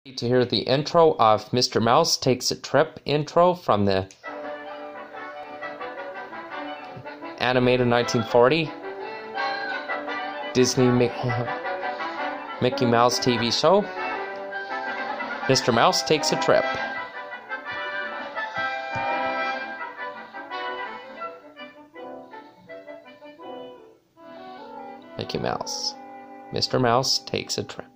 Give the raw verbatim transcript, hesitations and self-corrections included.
To hear the intro of Mister Mouse Takes a Trip intro from the animated nineteen forty Disney Mickey Mouse T V show, Mister Mouse Takes a Trip. Mickey Mouse. Mister Mouse takes a trip.